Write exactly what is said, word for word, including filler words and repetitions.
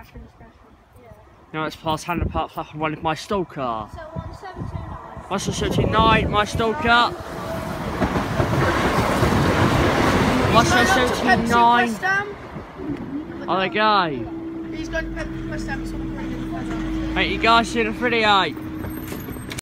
Now let's pass Hampden Park Flap and one with my Stalker. So one seven two nine. one seven two nine, my Stalker. one seven two nine. Oh, there we go. He's going to West Ham. Right, you guys see the video.